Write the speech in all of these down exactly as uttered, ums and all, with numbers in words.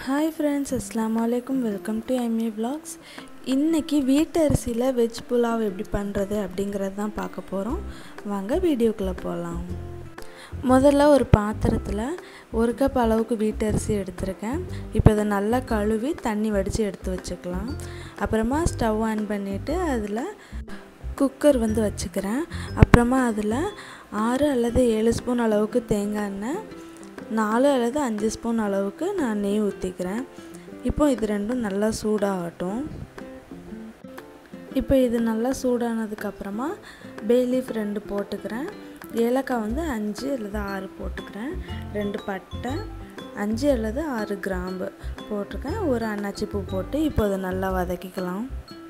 Hi friends, Assalamu alaikum. Welcome to M A Vlogs. இன்னைக்கு வீட்டு அரிசியில் வெஜ் புலாவ் எப்படி பண்ணுறது அப்படிங்கிறது தான் பார்க்க போகிறோம். வாங்க வீடியோக்குள்ளே போகலாம். முதல்ல ஒரு பாத்திரத்தில் ஒரு கப் அளவுக்கு வீட்டு அரிசி எடுத்துருக்கேன். இப்போ இதை நல்லா கழுவி தண்ணி வடித்து எடுத்து வச்சுக்கலாம். அப்புறமா ஸ்டவ் ஆன் பண்ணிவிட்டு அதில் குக்கர் வந்து வச்சுக்கிறேன். அப்புறமா அதில் ஆறு அல்லது ஏழு ஸ்பூன் அளவுக்கு தேங்காய் எண்ணெய், நாலு அல்லது அஞ்சு ஸ்பூன் அளவுக்கு நான் நெய் ஊற்றிக்கிறேன். இப்போ இது ரெண்டும் நல்லா சூடாகட்டும். இப்போ இது நல்லா சூடானதுக்கப்புறமா பே லீஃப் ரெண்டு போட்டுக்கிறேன். ஏலக்காய் வந்து அஞ்சு அல்லது ஆறு போட்டுக்கிறேன். ரெண்டு பட்டை, அஞ்சு அல்லது ஆறு கிராம்பு போட்டிருக்கேன். ஒரு அன்னாச்சி பூ போட்டு இப்போ அதை நல்லா வதக்கிக்கலாம்.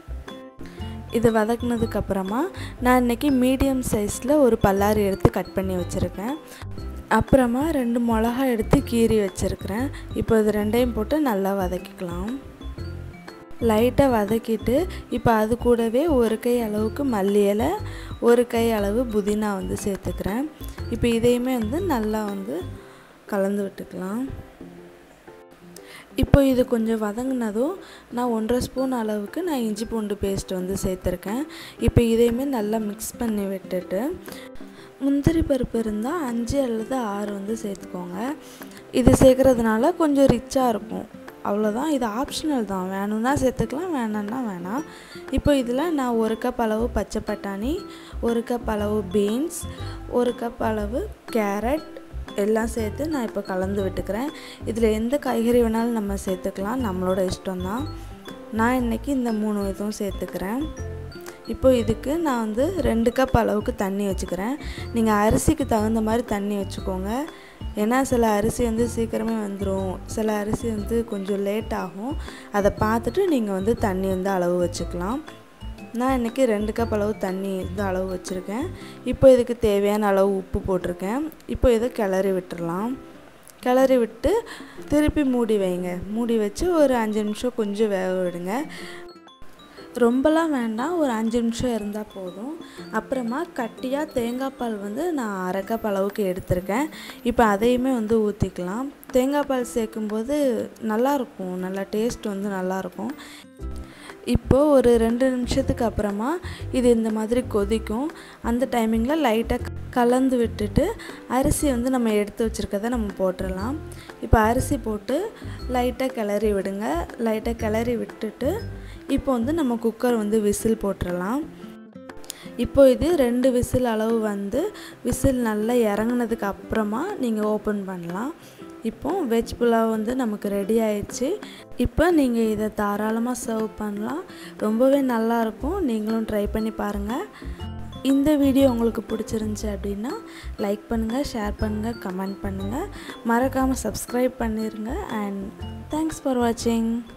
இது வதக்கினதுக்கப்புறமா நான் இன்றைக்கி மீடியம் சைஸில் ஒரு பல்லாரி எடுத்து கட் பண்ணி வச்சுருக்கேன். அப்புறமா ரெண்டு மிளகா எடுத்து கீறி வச்சுருக்கிறேன். இப்போ இது ரெண்டையும் போட்டு நல்லா வதக்கிக்கலாம். லைட்டாக வதக்கிட்டு இப்போ அது கூடவே ஒரு கை அளவுக்கு மல்லி இலை, ஒரு கை அளவு புதினா வந்து சேர்த்துக்கிறேன். இப்போ இதையுமே வந்து நல்லா வந்து கலந்து விட்டுக்கலாம். இப்போ இது கொஞ்சம் வதங்கினதும் நான் ஒன்றரை ஸ்பூன் அளவுக்கு நான் இஞ்சி பூண்டு பேஸ்ட் வந்து சேர்த்துருக்கேன். இப்போ இதையுமே நல்லா மிக்ஸ் பண்ணி விட்டுட்டு முந்திரி பருப்பு இருந்தால் அஞ்சு அல்லது ஆறு வந்து சேர்த்துக்கோங்க. இது சேர்க்குறதுனால கொஞ்சம் ரிச்சாக இருக்கும். அவ்வளோதான், இது ஆப்ஷனல் தான். வேணும்னா சேர்த்துக்கலாம், வேணான்னா வேணாம். இப்போ இதில் நான் ஒரு கப் அளவு பச்சை பட்டாணி, ஒரு கப் அளவு பீன்ஸ், ஒரு கப் அளவு கேரட் எல்லாம் சேர்த்து நான் இப்போ கலந்து விட்டுக்கிறேன். இதில் எந்த காய்கறி வேணாலும் நம்ம சேர்த்துக்கலாம், நம்மளோட இஷ்டம்தான். நான் இன்றைக்கி இந்த மூணு இதுவும் சேர்த்துக்கிறேன். இப்போ இதுக்கு நான் வந்து ரெண்டு கப் அளவுக்கு தண்ணி வச்சுக்கிறேன். நீங்கள் அரிசிக்கு தகுந்த மாதிரி தண்ணி வச்சுக்கோங்க. ஏன்னா சில அரிசி வந்து சீக்கிரமே வந்துடும், சில அரிசி வந்து கொஞ்சம் லேட் ஆகும். அதை பார்த்துட்டு நீங்கள் வந்து தண்ணி வந்து அளவு வச்சுக்கலாம். நான் இன்றைக்கி ரெண்டு கப் அளவு தண்ணி வந்து அளவு வச்சுருக்கேன். இப்போ இதுக்கு தேவையான அளவு உப்பு போட்டிருக்கேன். இப்போ இதை கிளறி விட்டுடலாம். கிளறி விட்டு திருப்பி மூடி வைங்க. மூடி வச்சு ஒரு அஞ்சு நிமிஷம் கொஞ்சம் வேக விடுங்க. ரொம்பலாம் வேண்டாம், ஒரு அஞ்சு நிமிஷம் இருந்தால் போதும். அப்புறமா கட்டியாக தேங்காய் பால் வந்து நான் அரை கப் அளவுக்கு எடுத்திருக்கேன். இப்போ அதையுமே வந்து ஊற்றிக்கலாம். தேங்காய் பால் சேர்க்கும்போது நல்லாயிருக்கும், நல்லா டேஸ்ட் வந்து நல்லாயிருக்கும். இப்போது ஒரு ரெண்டு நிமிஷத்துக்கு அப்புறமா இது இந்த மாதிரி கொதிக்கும். அந்த டைமிங்கில் லைட்டாக கலந்து விட்டுட்டு அரிசி வந்து நம்ம எடுத்து வச்சுருக்கதை நம்ம போட்டுடலாம். இப்போ அரிசி போட்டு லைட்டாக கிளறி விடுங்க. லைட்டாக கிளறி விட்டுட்டு இப்போ வந்து நம்ம குக்கர் வந்து விசில் போட்டுடலாம். இப்போ இது ரெண்டு விசில் அளவு வந்து விசில் நல்லா இறங்கினதுக்கு அப்புறமா நீங்கள் ஓப்பன் பண்ணலாம். இப்போ வெஜ் புலாவ் வந்து நமக்கு ரெடி ஆயிடுச்சு. இப்போ நீங்கள் இதை தாராளமாக சர்வ் பண்ணலாம். ரொம்பவே நல்லாயிருக்கும். நீங்களும் ட்ரை பண்ணி பாருங்கள். இந்த வீடியோ உங்களுக்கு பிடிச்சிருந்துச்சி அப்படின்னா லைக் பண்ணுங்கள், ஷேர் பண்ணுங்கள், கமெண்ட் பண்ணுங்கள். மறக்காமல் சப்ஸ்கிரைப் பண்ணிடுங்க. அண்ட் தேங்க்ஸ் ஃபார் வாட்சிங்.